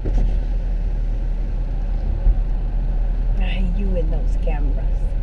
Ay, you and those cameras.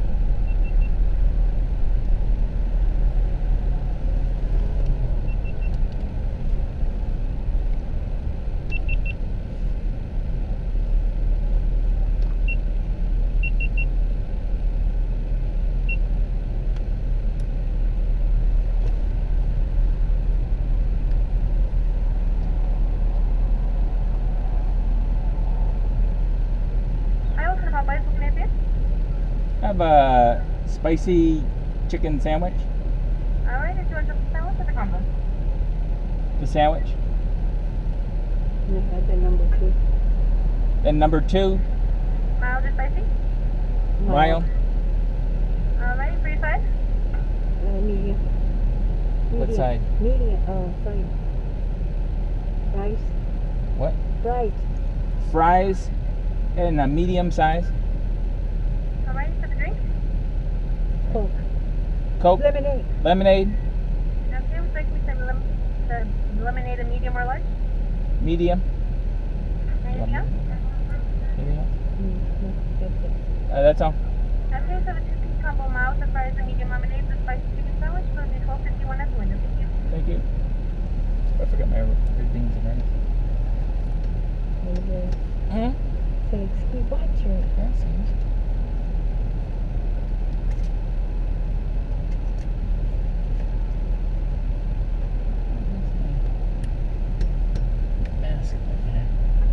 Have a spicy chicken sandwich. Alright, did you want the sandwich or the combo? The sandwich. You had the number 2. And number 2, Mild or spicy? mild. Alright, for your side? Medium. What side? Medium. Oh, sorry. Fries. What? Fries. Fries in a medium size. Alright, for the drink? Coke. Coke. Lemonade. Lemonade. Okay, would you like me to the lemonade a medium or large? Medium. Anything else? Anything else? That's it. That's all. Okay, so the 2-piece combo mild, the fries and medium lemonade, the spicy chicken sandwich, so it'll be $12.51 at the window. Thank you. Thank you. I forgot my red beans and rice. Say, keep watching. Yeah, see. Mask right there.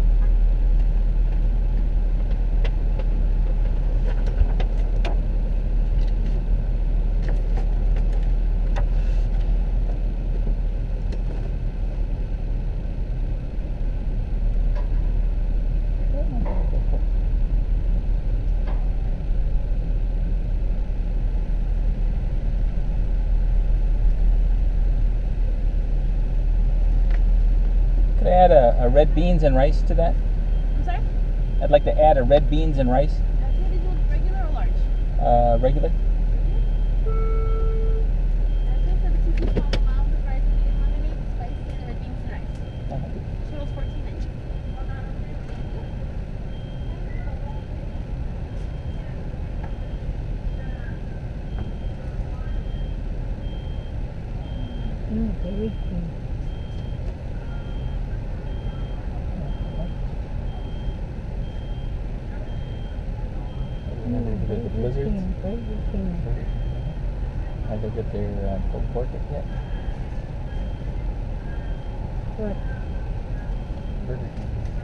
Could I add a red beans and rice to that? I'm sorry? I'd like to add a red beans and rice. Okay, did you want regular or large? Regular. Okay, so the 2-piece combo mild, the fries and medium lemonade, the spicy and the red beans and rice. Totals $14.90. Very cool. The blizzards. Have they got their pulled pork yet? What? Burger King.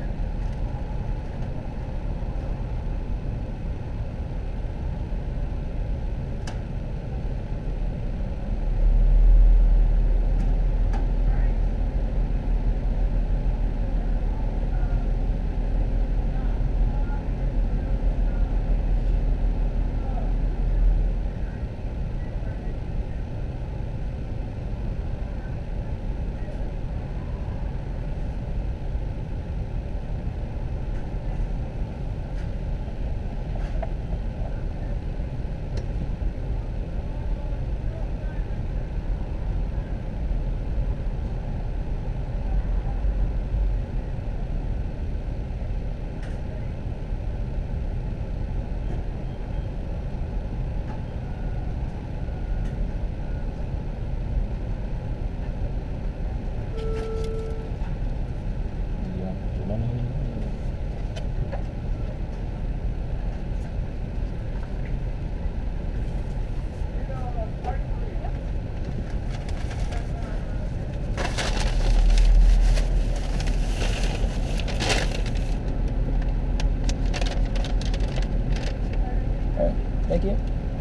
Thank you.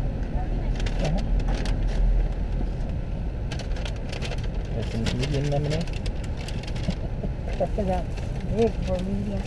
There's some medium lemonade. That's about big for medium.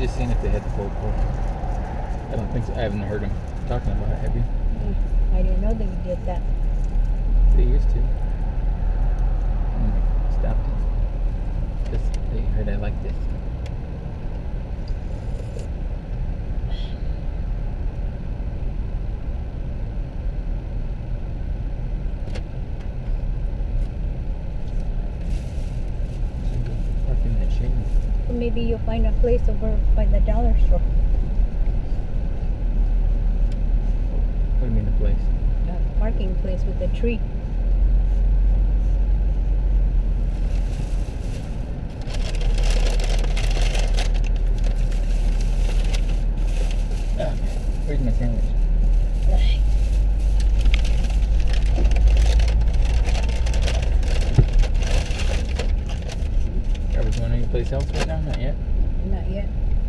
just seen if they had the full course. I don't think so. I haven't heard them talking about it, have you? I didn't know they did that. They used to. And they stopped it. Because they heard I like this. Parking that shade. Or maybe you'll find a place over by the dollar store. What do you mean the place? A parking place with a tree. Where's my sandwich? Are we going anyplace else right now? Not yet. Not yet.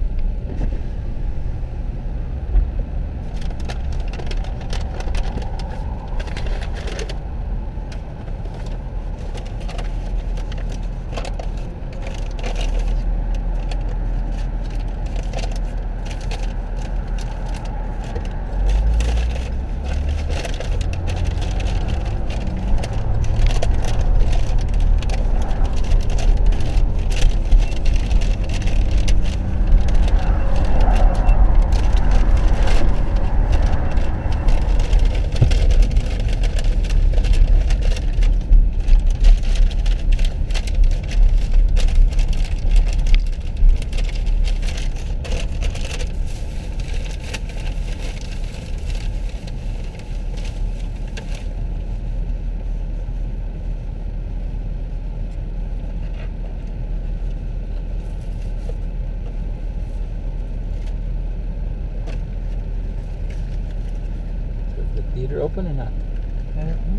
Is the theater open or not? I don't know.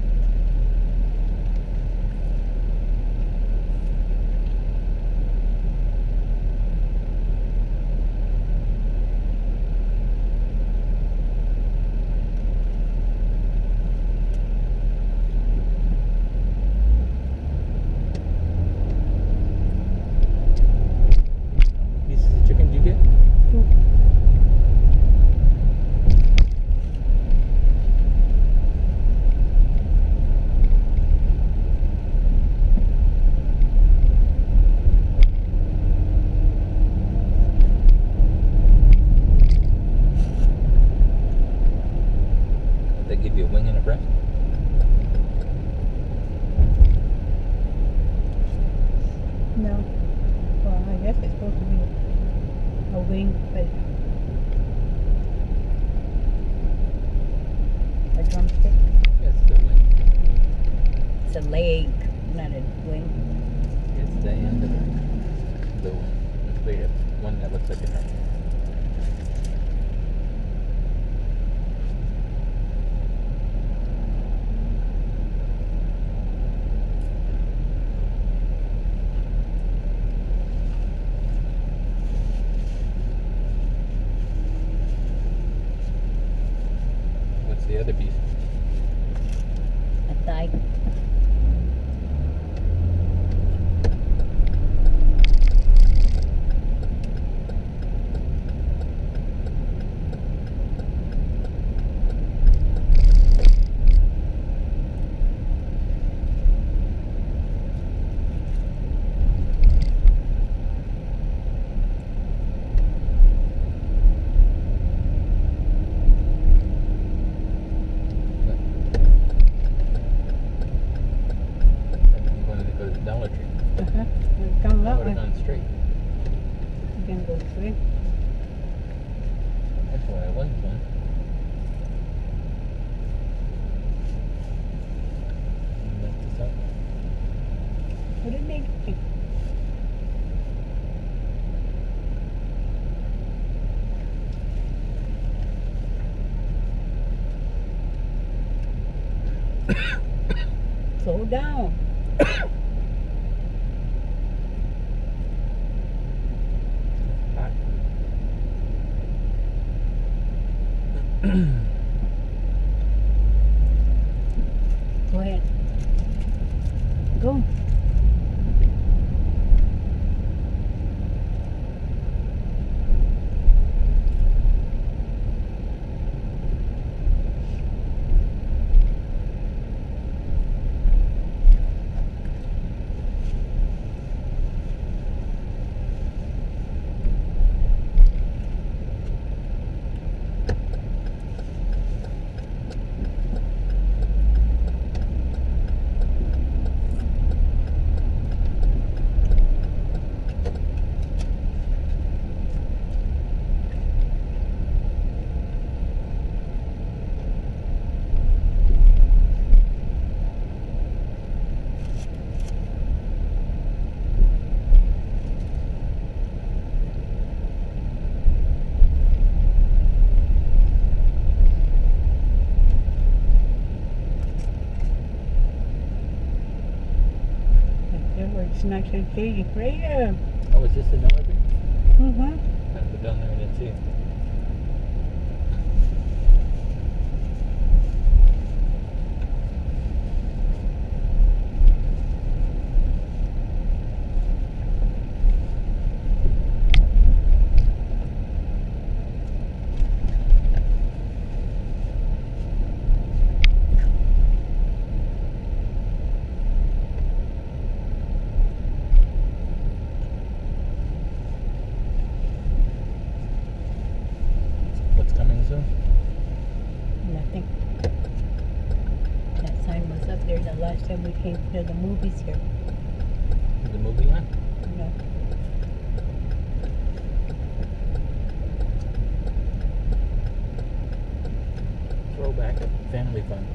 Pieces of chicken do you get? They give you a wing and a breast? No. Well, I guess it's supposed to be a wing, but a drumstick. Yes, the wing. It's a leg, not a wing. It's the end of the wing. They have one that looks like a drum. What's the other piece? A thigh. You wanted to go to the Dollar Tree. Come I that would have way. gone straight. You can go straight. That's why I was going. Left this up. What did they do? Slow down. Hot. Go ahead. Go. What where it's nice and shady. Right there. Oh, is this the Miller Beach? Mm-hmm. I had to go down there and didn't see it. What's coming soon? Nothing. That sign was up there the last time we came to the movies here. Is the movie on? No. Throwback family fun.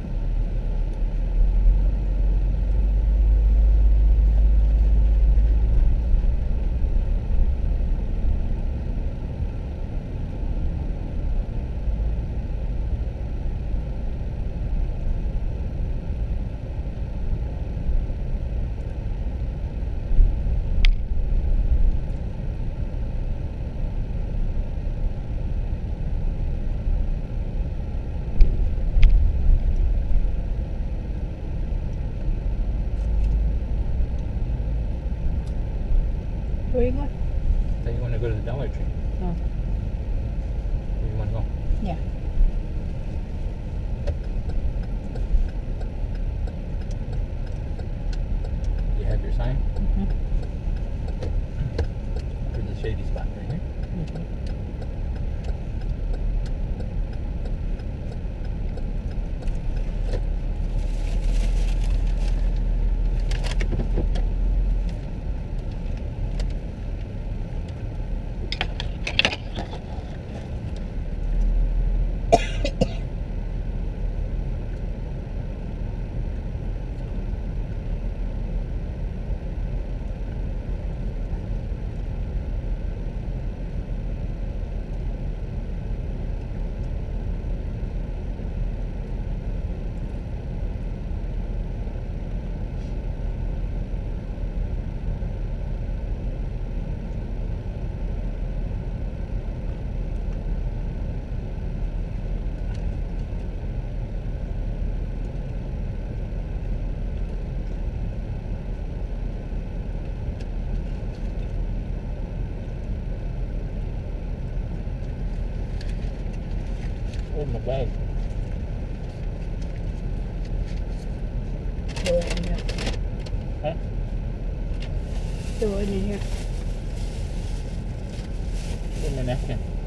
Where you going? I thought you want to go to the Dollar Tree. Oh. Where you want to go? Yeah. You have your sign? Mm-hmm. Where's the shady spot? Right here? Mm-hmm. Where's my bag? Throw it in here. Huh? Throw it in here. Where's my napkin?